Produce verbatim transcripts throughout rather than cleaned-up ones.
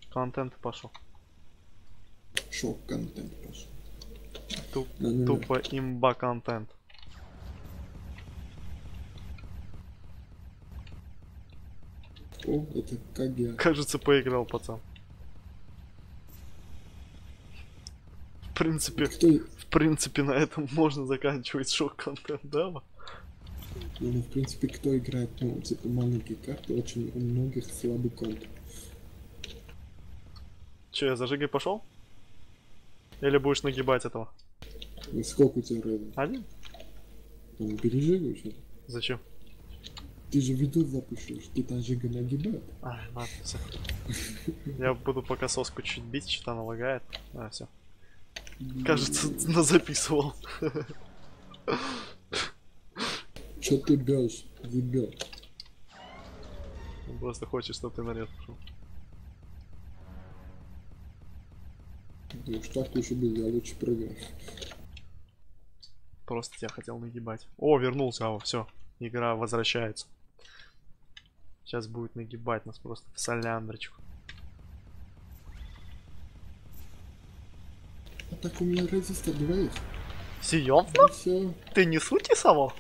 Контент пошел. Шок контент пошел. Туп, Да, ну, тупо имба контент. О, это как я. Кажется, поиграл, пацан. В принципе, Кто? в принципе, на этом можно заканчивать шок-контент, да? Ну, ну, в принципе, кто играет, ну, типа, маленькие карты, очень у многих слабый конт. Че, я за Жигой пошел? Или будешь нагибать этого? Ну, сколько у тебя рейдов? Один? Ну, бери Жигу что-то. Зачем? Ты же видос запишешь, ты там Жига нагибает. Ай, ладно, все. Я буду пока соску чуть бить, что-то она лагает. А, все. Кажется, записывал. Че ты бьешь? Ебёшь. Он просто хочет, чтобы ты нарез пошел. Ну, что ты еще бы, я лучше прыгаю. Просто тебя хотел нагибать. О, вернулся, а, все. Игра возвращается. Сейчас будет нагибать нас просто в соляндрочку. А так у меня резистор двоих. Серьезно? Все. Ты не сути само?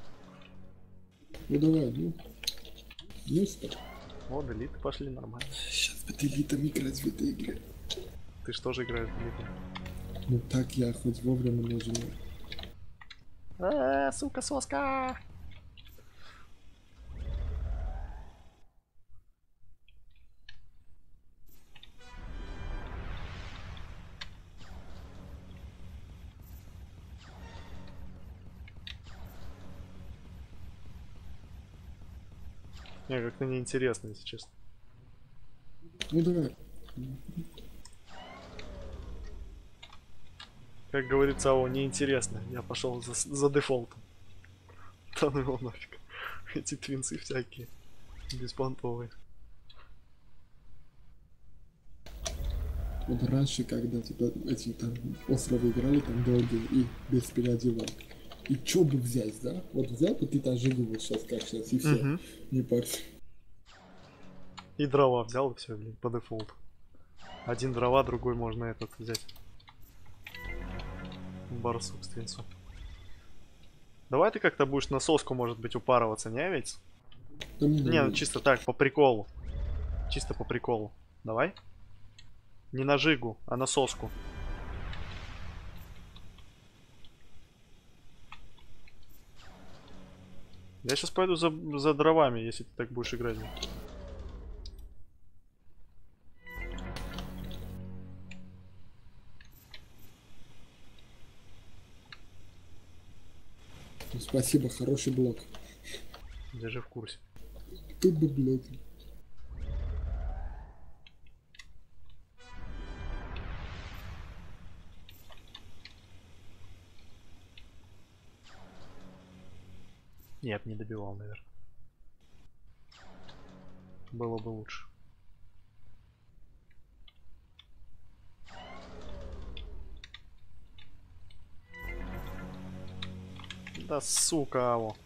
Ну давай, ну. Ну стоп. О, делиты пошли нормально. Сейчас бы элита микроразвитые игры. Ты что же играешь в делиты? Ну так я хоть вовремя нажимаю. Эээ, сука, соска! Не, как-то неинтересно, если честно. Ну давай. Как говорится, о, неинтересно. Я пошел за, за дефолтом. Да ну его нафиг. Эти твинцы всякие. Беспонтовые. Вот раньше, когда типа эти там островы играли там долгие и без переодевок. И чё бы взять, да? Вот взял бы ты там Жигу вот сейчас как сейчас и все. Угу. Не парься. И дрова взял, и все, блин, по дефолту. Один дрова, другой можно этот взять. Барсук с твинцом. Давай ты как-то будешь на соску, может быть, упарываться, не ведь? Да мне Не, ну надо. чисто так, по приколу. Чисто по приколу. Давай. Не на Жигу, а на соску. Я сейчас пойду за, за дровами, если ты так будешь играть. Ну, спасибо, хороший блок. Держи в курсе. Тут бы, блядь. Нет, не добивал, наверное. Было бы лучше. Да сука, аво.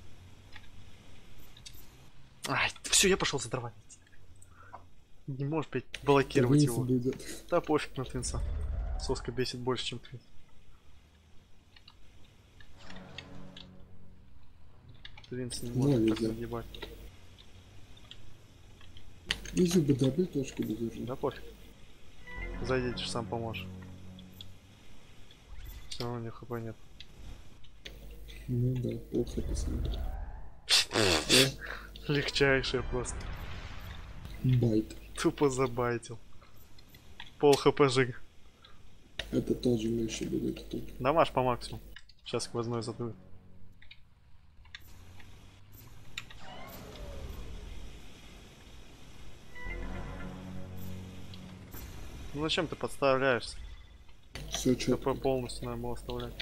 Ай, все, я пошел за дровами. Не можешь, блядь, блокировать его. Будет. Да пофиг на твинца. Соска бесит больше, чем твинц. Твинц не может так нагибать. Если бы добил, точку бы держал. Да пофиг. Зайдите, сам поможешь. Все равно у них хп нет. Ну да, плохо посмотрел. Легчайшее просто. Байт. Тупо забайтил. Пол хп Жиг. Это тоже меньше будет тут. Дамаж по максимуму. Сейчас сквозной задует. Ну зачем ты подставляешься? Все КП четко. полностью надо было оставлять.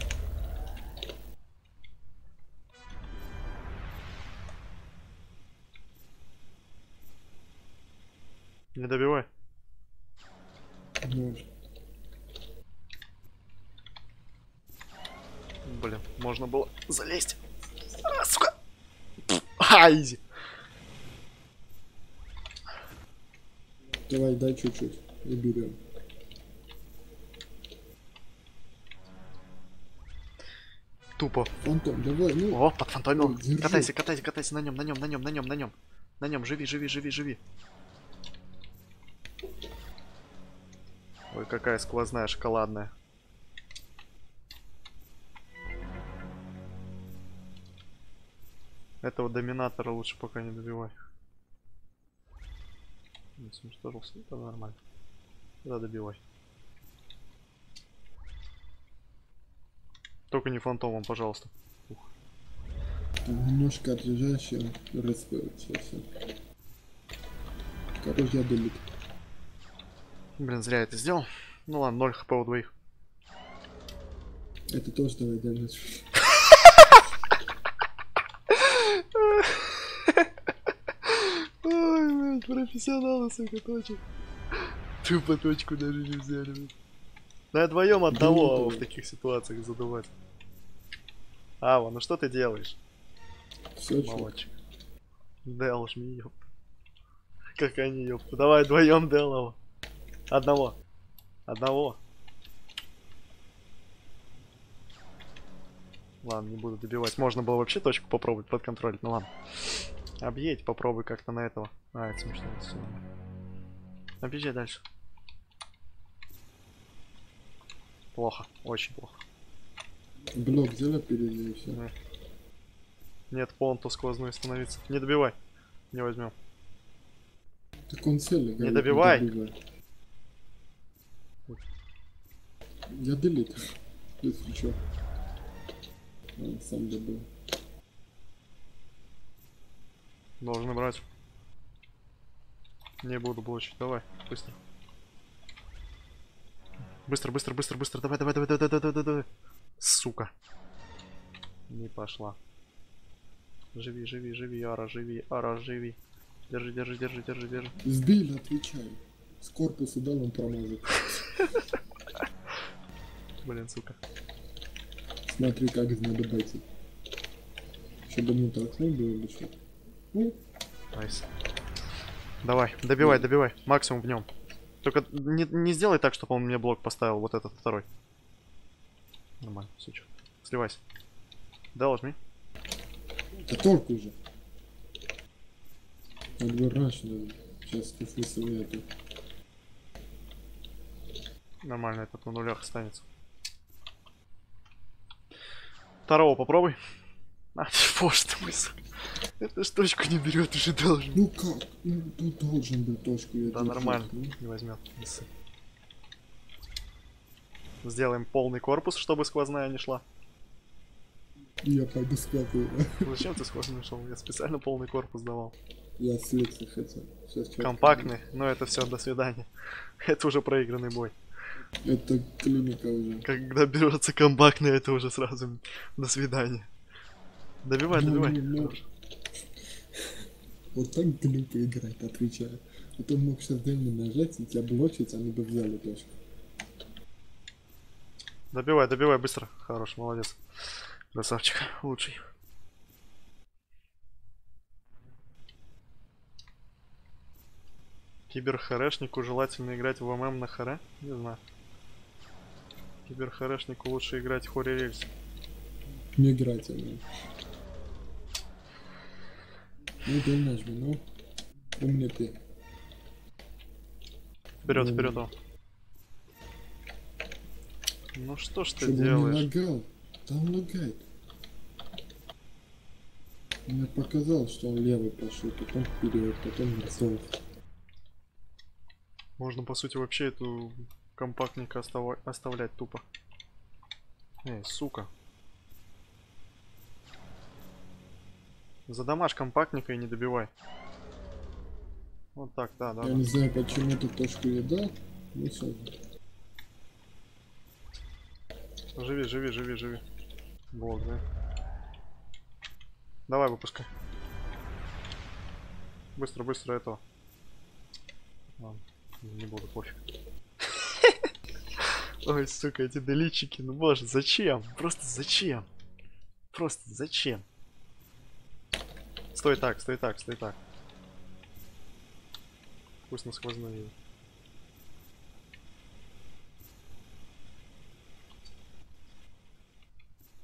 Не добивай. Вот. Блин, можно было залезть. А, сука! А, изи. Давай, дай чуть-чуть. И берем. Тупо. Фантом, давай, ну. О, подфантомил. Ой, держи. Катайся, катайся, катайся на нем, на нем, на нем, на нем, на нем. На нем, живи, живи, живи, живи. Ой, какая сквозная шоколадная. Этого доминатора лучше пока не добивай. Уничтожился, это нормально. Да, добивай. Только не фантомом, пожалуйста. Ух. Немножко отрежаешь и распылит. Сейчас. Короче, я долит. Блин, зря это сделал. Ну ладно, ноль хп у двоих. Это тоже давай дальше. Ой, блядь, профессионалы, сука, точек. Тупо точку даже не взяли. На вдвоем одного в таких ситуациях задувать. Ава, ну что ты делаешь? Все, Молодчик. Дэл, жми, ёпта. Как они, ёпта. Давай вдвоем Дэлова. Одного. Одного. Ладно, не буду добивать. Можно было вообще точку попробовать подконтролить, ну ладно. Объедь, попробуй как-то на этого. А, это смешно. Все. Объезжай дальше. Плохо, очень плохо. блок взяла впереди и все. Нет, понту сквозную становиться. Не добивай. Не возьмем. Так он целый. Не добивай. Я делит. Если что. Он сам добыл. Должны брать. Не буду блочить. Давай, быстро. Быстро, быстро, быстро, быстро. Давай, давай, давай, давай, давай, давай, давай. Сука. Не пошла. Живи, живи, живи, Ара, живи, Ара, живи. Держи, держи, держи, держи, держи. Сбили, отвечай. С корпуса дал, он промазал. Блин, сука. Смотри, как надо бойти. Чтобы не толкнуть было бы что. Ну, Найс. Давай, добивай, добивай. Максимум в нем. Только не, не сделай так, чтобы он мне блок поставил, вот этот второй. Нормально, все что. Сливайся. Да, ложми. да только уже. Отворачивай. Сейчас ты советую. Нормально, этот на нулях останется. Второго попробуй. А, боже ты мой, сука. Эта ж точку не берет, уже должен. Ну как? Ну, тут должен был точку. Я Да держу. нормально, Ну, не возьмет. Не ссы. Сделаем полный корпус, чтобы сквозная не шла. я пойду складываю. Зачем ты сквозную шел? Я специально полный корпус давал. Я слиться хотел. Сейчас чё Компактный, но это все, до свидания. Это уже проигранный бой. открою. Это клиника уже. Когда берется компактный, это уже сразу до свидания. Добивай, Ну, добивай. ну, ну. Хорош. Вот так глупо играть, отвечаю. А то мог сейчас дельно нажать и тебя блочить, они бы взяли точку. Добивай, добивай быстро. Хорош, молодец. Красавчик, лучший. Киберхэрешнику желательно играть в ММ на харе? Не знаю. Киберхэрешнику лучше играть в Хори Рельс. Не играть они. Ну ты нажми, ну. Умный ты. Вперед, Ну, вперед, о. Ну что ж ты Чтобы он не делаешь? лагал. Да он лагает. Мне показалось, что он левый пошел, потом вперед, потом назад. Можно по сути вообще эту компактненько остава- оставлять тупо. Эй, сука. Задамажь компактника и не добивай. Вот так, да, да. Я да. не знаю, почему ты точку я дал. Ну все. Живи, живи, живи, живи. Блок, да. Давай, выпускай. Быстро, быстро этого. Ладно, не буду, пофиг. Ой, сука, эти делитчики, ну боже, зачем? Просто зачем? Просто зачем? Стой так, стой так, стой так. Пусть на сквозную едет.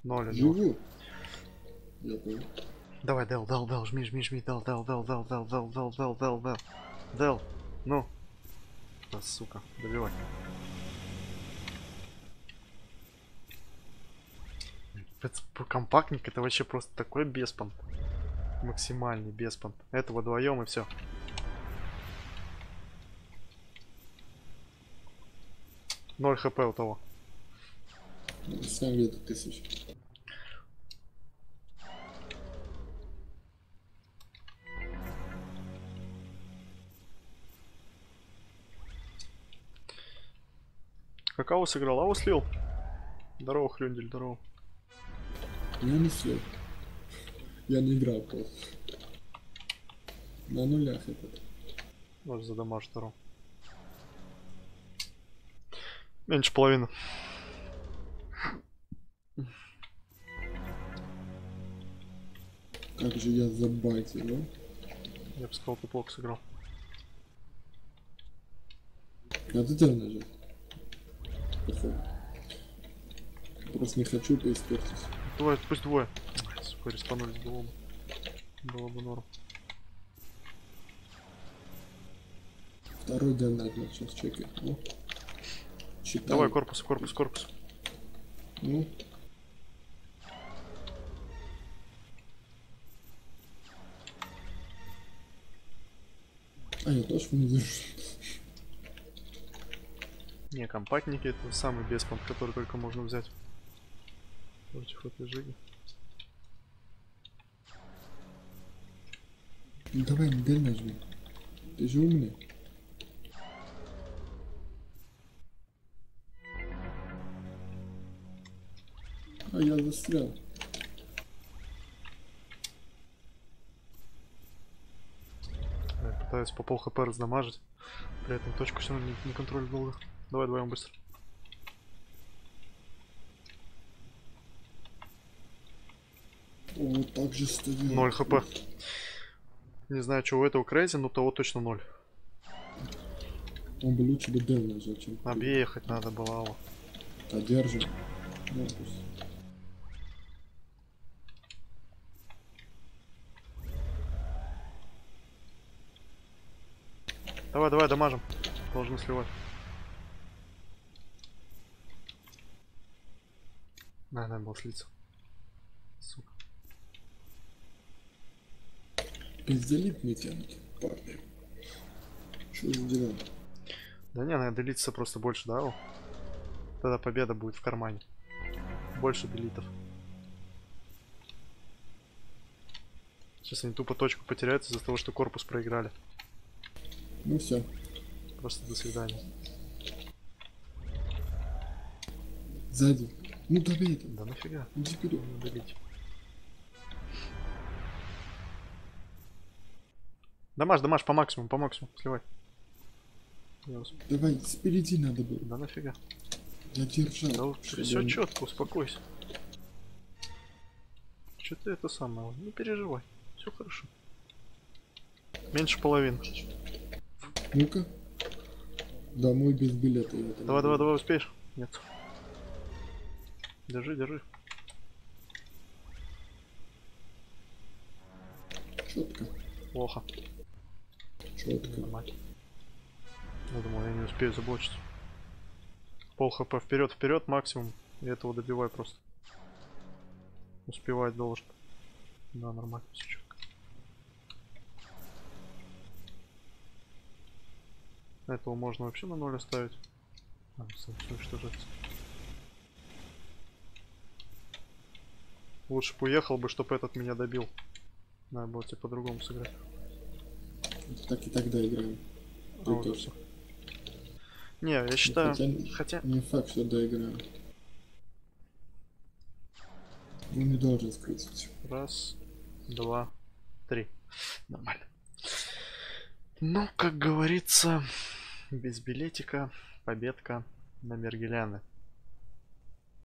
Ноль. Живу. Я понял. Давай, Дел, Дел, Дел, жми, жми, жми, Дел, Дел, Дел, Дел, Дел, Дел, Дел, Дел, Дел, Дел. Дел, ну. Да, сука, добивай. Это компактник, это вообще просто такой беспонт. Максимальный беспонт. Это вдвоем и все. Ноль хп у того. Сам виду тысяч. Какао сыграл, а слил. Здорово, Хрюндель, здорово. Я не слил. Я не играл просто. На нулях этот. Может задамажь второго. Меньше половины. Как же я забайтил, да? Я бы сказал, ты плохо сыграл. Надо делать нажать. Походу. Просто не хочу поиспортить. Двое, пусть двое. Ай, сука, респанулись было бы. Было бы норм. Второй донат сейчас чекай. Ну. Читай. Давай, корпус, корпус, корпус. Ну. А, я тоже не держу. Не, компактники это самый беспонт, который только можно взять. Против этой жиги. Ну давай, не дай нажми. Ты же умный. А я застрял. Я пытаюсь по пол хп раздамажить. При этом точку все равно не, не контролю долго. Давай вдвоем быстро. Вот так же стоит. Ноль хп. Не знаю, что у этого крейзи, но у того точно ноль. Он бы лучше бы дел нажал, чем... Объехать надо было. Алло. А держим. Ну, пусть. Давай, давай, дамажим. Должны сливать. На, надо было слиться. Сука. Пизделит не тянут, парни. Что за дела? Да не, надо делиться просто больше, да? О? Тогда победа будет в кармане. Больше делитов. Сейчас они тупо точку потеряют из-за того, что корпус проиграли. Ну все. Просто до свидания. Сзади. Ну давай это. Да нафига? Иди вперед. Не добить. Дамаж, дамаж по максимуму, по максимуму. Сливай. Я усп- Давай, спереди надо было. Да нафига? Я держал. Да чтобы все он- четко, успокойся. Че ты это самое? Не переживай. Все хорошо. Меньше половины. Ну-ка. Домой без билета. я там Давай, не давай, буду. давай, успеешь? Нет. Держи, держи. Четко. Плохо. Четко. Нормально. Я думал, я не успею заблочить. Пол хп вперед, вперед, максимум. И этого добивай просто. Успевать должен. Да, нормально, все четко. Этого можно вообще на ноль оставить. А, все уничтожается. Лучше бы уехал бы, чтобы этот меня добил. Надо было тебе по-другому сыграть. Так и тогда играем. А, Ты уже тоже. всё. Не, я считаю, хотя- хотя... Не факт, что доиграем. Он не должен скрыть. Раз, два, три. Нормально. Ну, как говорится, без билетика, победка на Мергеляны.